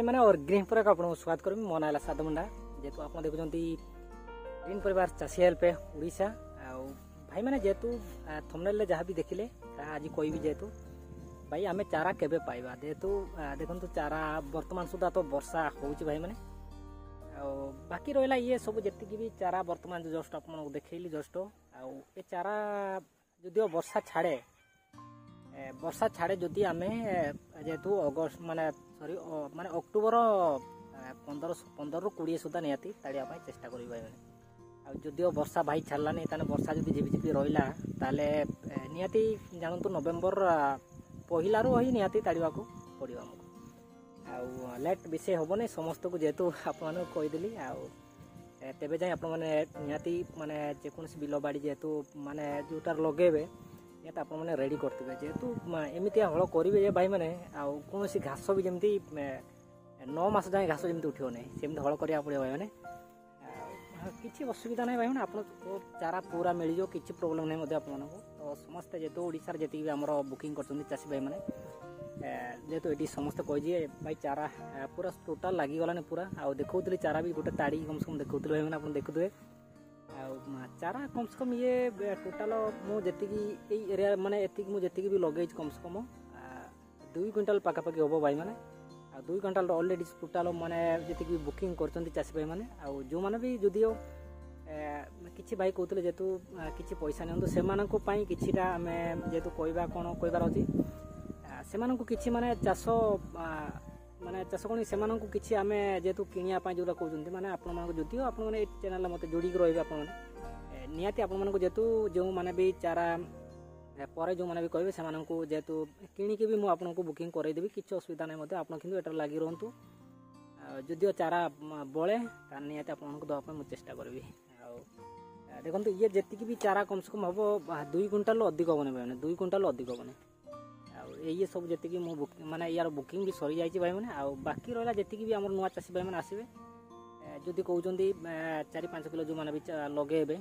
मैंने और ग्रीन परिवार आपको स्वागत करी। मो ना साध मुंडा जेहेतु आप देखुं ग्रीन परिवार चाषी हेल्प ओडिशा भाई मैंने जेहेतु थंबनेल जहाँ भी देखिले आज कोई जेहेतु भाई आम चारा केबे पाइबा जेहेतु देखो चारा वर्तमान सुधा तो वर्षा हो भाई मैंने बाकी रहा ये सब जी भी चारा वर्तमान जो जस्ट आप देखली जस्ट ये चारा जो वर्षा छाड़े जदि आम जेहेतु अगस्त माने सॉरी माने अक्टोबर 15 ରୁ 20 सुधा निहाती ताड़िया चेष्टा करी भाई मैंने जदिव वर्षा भाई छाड़लानी ताने वर्षा जब झिपझिपि रहा ताले निहाती जानतु नवेम्बर पहला रू ही निहाती ताड़िया पड़ो आमको लेट विषय हेनी समस्त को जेहेतु आपको कहीदेली तेबे जाए आप निहाती माने जेकोसी बिल बाड़ी जेहेतु माने जोटार लगेबे निहाती आप रेडी करते जेहेतु एमती हल करेंगे भाई मैंने कौन घास भी जमी 9 मास जाए घास जमी उठो ना सेमती हल करा पड़े भाई मैंने किसी असुविधा नहीं भाई मैंने आप चारा पूरा मिल जाओ किसी प्रोब्लेम नहीं आपको तो समस्ते जेहेतु ओडिशार जी आम बुकिंग कर चाषी भाई मैंने जेहेतु ये समस्ते कही भाई चारा पूरा टोटाल लगिगलानी पूरा देखुली चारा भी गोटे ताड़ी कम से कम देखुले भाई मैंने आप देखुए चारा कम से कम ये टोटाल मुझे एरिया माने मुझे भी लगे कम से कम 2 क्विंटाल पाखापाखि हम भाई मैंने 2 क्विंटाल ऑलरेडी टोटाल माने जी भी बुकिंग कर चाषी भाई मैंने जो मैंने भी जदिव किसी भाई कहते जेहेतु किसी पैसा नियंतु से किछिटा आम जेहेतु कहवा कौन कहबार अच्छी से किसी माने चाष माने चाष कौन से किसी आम जेहेतु किणापी जो कहते माने आपड़ी आप चैनल मत जोड़ी रही आप निहाती आपको जेहेतु जो मैंने भी चारा पर जो मैंने भी कहे से जेहेतु किणिकी भी मुझे बुकिंग करदेवी किसी असुविधा नहीं आप एटार लगी रुहतु जदिव चारा बड़े निहाती आपको देवाई मुझे चेष्टा करी देखो ये जी भी चारा कम से कम हम 2 क्विंटाल अधिक हेनी भाई 2 क्विंटाल अधिक हेनी ये सब जी माने यार बुकिंग भी सरी जाइए भाई मैंने बाकी रहा जी भी आम नुआ चाषी भाई मैंने आसवे जदि कहते 4-5 किलो जो मैंने भी लगे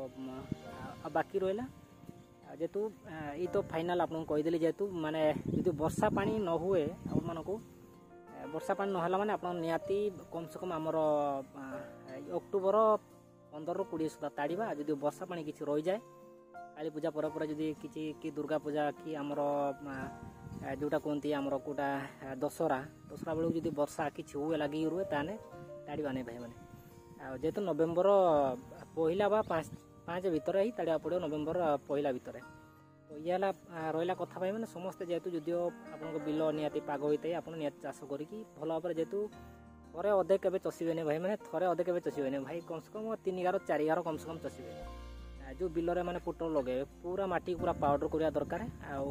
तो बाकी रहा जेहेतु ये तो फाइनाल आपको कहीदेली जेहेतु माने जो वर्षा पानी न हुए आपको वर्षा पानी नहला माने आप निहाती कम से कम आमर अक्टोबर 15 ରୁ 20 सुधा ताड़िबा जदि वर्षा पानी किसी रही जाए काली पूजा पर जदि कि दुर्गा पूजा कि आमर जोटा कहती आमर कोटा दशहरा बेलू जदि वर्षा किसी हुए लगी रुए ताने ताड़िबा नहीं भाई मैंने जेहेतु नवेम्बर पहला बा 5 भितर ही ताड़िया पड़ो नवेम्बर पहला भितर तो ये रहा कथा भाई मैंने समस्ते जेहेतु जदिव आपको बिल निहाती पाग होता है आप निहाती चाष करी भल भाव जेहेतु थरे अधे के चषिबे भाई मैंने थरे अधे के चषिबे भाई कम से कम 3 गार 4 गार कम से कम चषिबे जो बिल मैंने पुटल लगे पूरा माटी पूरा पाउडर करवा दरकार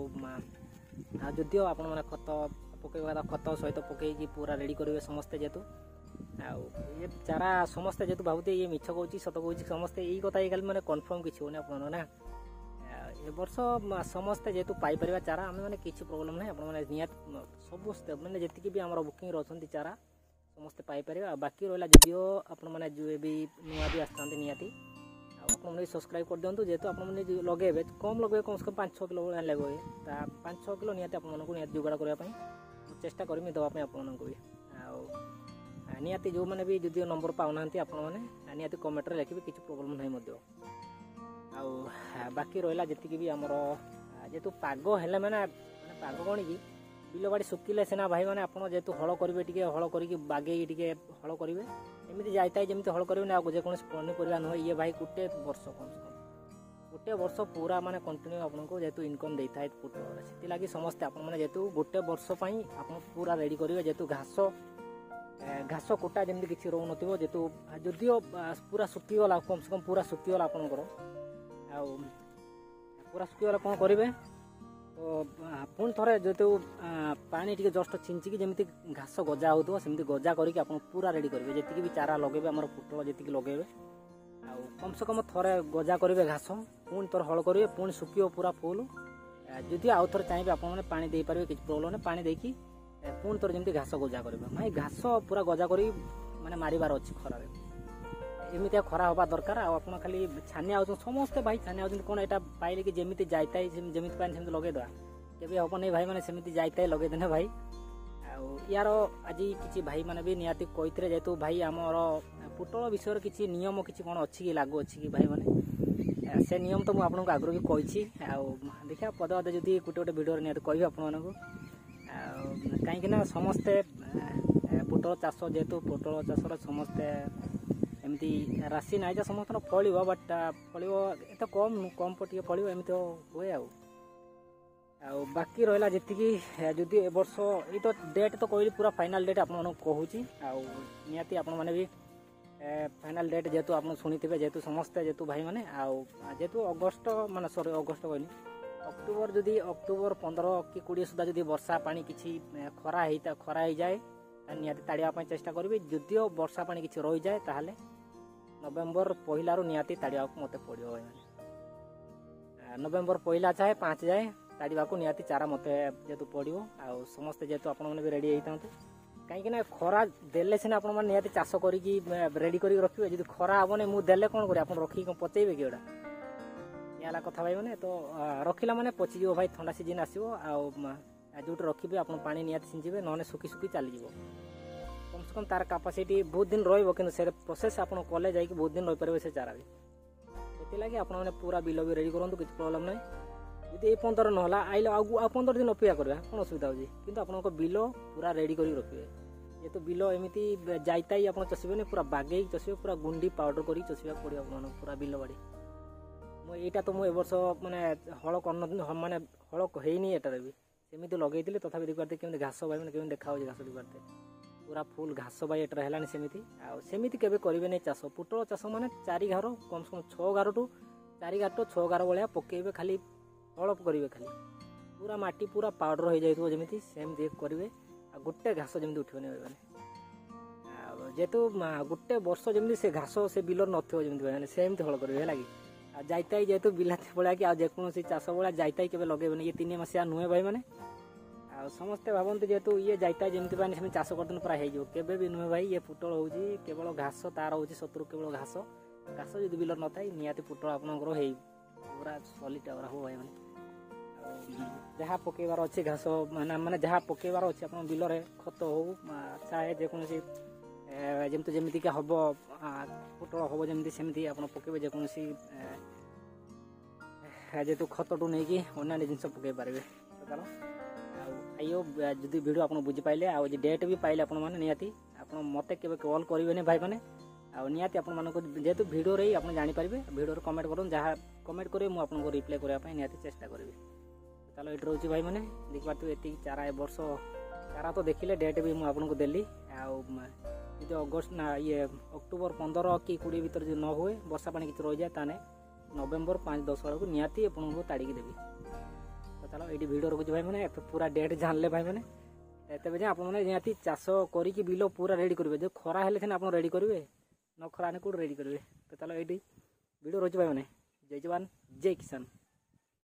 जदिव आप खत पकड़ा खत सहित पकईकि पूरा रेडी करेंगे समस्ते जेहेतु ये चारा समस्ते जेहेतु भावते ये मिछ कहूँ सत कहूँ समस्ते यही कथा खाली मैंने कन्फर्म किसी होने आप ना ए वर्ष समस्ते जेहेतु पाइपर चारा आम मैंने किसी प्रोब्लेम ना आप निहत सब मैंने जी भी आम बुकिंग अच्छा चारा समस्ते पाइपर बाकी रहा जदिव आपने जो भी नुआ भी आसते निहाती आपने सब्सक्राइब कर दिखाँ जेहेतु आपने लगे कम लगे कम से कम 5-6 किलो भाई लगे 5-6 किलो निहाती आपको निहाती जोगाड़ करने चेष्टा करमी देवाई आपको भी निहाती जो मैंने भी जदिव नंबर पाऊना आपने निहाती कमेंट लिखे किसी प्रोब्लेम नहीं बाकी रहा जी भी आमर जेहेतु पाग है मैंने पाग कौन कि बिल बाड़ी सुखिले सीना भाई मैंने आप जेहेतु हल करेंगे टी हल करके बागे हल करेंगे एमती जाए जमी हल करेंगे ना जेकोसी पनीपरिया नुहे ये भाई गोटे वर्ष कम से कम गोटे वर्ष पूरा माने कंटिन्यू आपको जेहेतु इनकम देता है पुटल से समस्ते आपने जेहेतु गोटे वर्ष आप पूरा रेडी करेंगे जेहेतु घास कोटा जमी किसी रोन जेहेतु जदिव पूरा सुखीगला कम से कम पूरा सुखीगला आपंकर पूरा सुखीगला कौन करेंगे तो पुणी थे जेहेतु पानी टी जस्ट छिंचिकी जमी घास गजा होमती गजा करके पूरा रेडी करेंगे जी भी चारा लगे आम पुटल जी लगे कम से कम थे गजा करेंगे घास पुणी थोड़ा हल करेंगे पुणी सुखी पूरा फुल जदि आउ थे चाहिए आपने पानी दे पारे किसी प्रोब्लेम नहीं पानी देकी पुणी थोड़ा जमी घास गजा करेंगे भाई घास पूरा गजा कर माने मारिबार अच्छी खरार एमती खरा हवा दरकार आप खाली छानिया समस्ते भाई छानिया कौन यहाँ पाइले कि जमी जाए जमी पानी सेमती लगेदा केवे हम नहीं भाई मैंने सेमती जाए लगेदेने भाई यार आज किसी भाई मैंने भी निहाती कही जेहेतु भाई आमर पोटल विषय किसी नियम किसी कौन अच्छी कि लागू अच्छी कि भाई मैंने से नियम तो मुझे आपको आगु भी कही देखा पदे पदे जदि गोटे गोटे भिडियो निहती कह आपको कहीं समस्ते पोटल चाष जेहेतु पोटल चाषर समस्ते एमती राशि ना समस्त फल बट फल एत कम कम टे फल एमती हुए बाकी रहा जी जदि ए वर्ष ये तो डेट तो कहली पूरा फाइनाल डेट आप कहूँ निहाती आपण मैंने भी फाइनाल डेट जेहेतु आप शुणी थे जेहेतु समस्ते जेहेतु भाई मैंने जेहेतु अगस्ट माने सॉरी अगस्ट कहनी अक्टोबर जदि अक्टोबर 15 कि 20 सुधा जदि वर्षा पानी किसी खरा हो जाए निहाती ताड़िया चेष्टा करी जदिओ वर्षा पानी किसी रही जाए ताहले नवेम्बर पहलू निहाती ताड़िया मत पड़ो नवेम्बर पहला चाहे 5 जाए ताड़िया निहाती चारा मत जेहेतु पड़ो आ समस्ते जेहेतु आप रेडी होता कहीं खरा देले सीना आप निहाती चाष करी रेडी कर रखिए जब खरा हेनी मुझे देले कौन कर रखी पचेबे कि गोटा याला कथा भाई मैंने तो रखिला मैंने पचिज भाई ठंडा सीजन आसो जो रखिए आप पानी निहाती सिंचिबे ना सुखी सुखी चलीज कम से कम तार कैपेसिटी बहुत दिन रही से प्रोसेस आप कले जा बहुत दिन रही पारे से चारा भी लगे आप पूरा बिल भी रेडी करूँ किसी प्रोब्लेम ना यदि 15 ना आइले आ 15 दिन अपेक्षा करा कौन असुविधा होगी किंतु आप बिल पूरा रेडी कर रखिए जेहेतु बिल एमती जाइताई आप चषिबे पूरा बागे चषिबे पूरा गुंडी पाउडर कर चषिया पड़ो आप पूरा बिल बाड़ी मुझा तो मुझे वर्ष माने हल कर माने हल होनी एटार भी सेमती लगे तथा देखते केमी घास भाई मैंने केमी देखा घास देखते पूरा फुल घास भाई एटर है सेमती आमती केवे करेंगे नहीं चाष पोटल चाष माने 4 गार कम से कम 6 गार टू 4 गार टू 6 गार भाया पकेबे खाली हड़प करेंगे खाली पूरा माटी पूरा पाउडर हो जाए जमी सेमती करेंगे गोटे घास जमी उठे जेहेतु गोटे वर्ष जमी से घास से बिल नमी सेमती हल करेंगे है जाइताई जेहेतु बिलाती भाया कि जेकोसी चाष भाया जाइताई के लगे ये 3 मसीहा नुहे भाई मैंने समस्ते भावती जेहेतु ये जाइताई जमी चाष करते पूरा हो भी नुहे भाई ये पोटल हो केवल घास तार हो शत्रु केवल घास घास जो बिल न था निहाती पोटल आपंकर हो पूरा सॉलिड हो भाई मैंने जहाँ पकेबार अच्छे घास माने जहाँ पकेबार अच्छे आप बिल में खत हो चाहे जेकोसी जमी हम पोटल हम जमी सेमती आप पकेबे जेकोसी जेहेतु खतटू नहीं कि अन्य जिन पकई पारे चलो आइयो जदि वीडियो आप बुझीपारे आ डेट भी पाइले आप निहाती आप मत के कॉल करेंगे भाई मैंने निहाती आप जेहेतु वीडियो रही आप जानीपारे वीडियो कमेंट करूँ जहाँ कमेंट करेंगे मुझे आपको रिप्लाई करने निहाती चेष्टा करी चलो ये रोचे भाई मैंने देखिए ये चारा ए वर्ष चारा तो देखिले डेट भी मुझे आपको देली जो अगस्ट ना ये अक्टोबर 15 कि 20 भर जो न हुए वर्षा पानी किसी रही जाए ताने नवेम्बर 5-10 बेलू निहाती आपको ताड़िकी देवी तो चलो ये वीडियो रखुच्छे भाई मैंने पूरा डेट जानले भाई मैंने तेज आप निहाती चाष करी बिल पूरा रेडी करेंगे जो खरा हेल्ले सीना आप रेडी करेंगे न खरा कौट रेडी करेंगे तो चलो ये वीडियो रखुच्छे भाई मैंने जय जवान जय किसान।